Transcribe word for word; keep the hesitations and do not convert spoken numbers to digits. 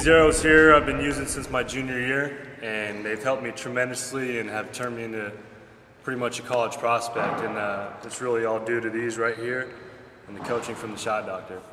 These arrows here I've been using since my junior year, and they've helped me tremendously and have turned me into pretty much a college prospect, and uh, it's really all due to these right here and the coaching from the shot doctor.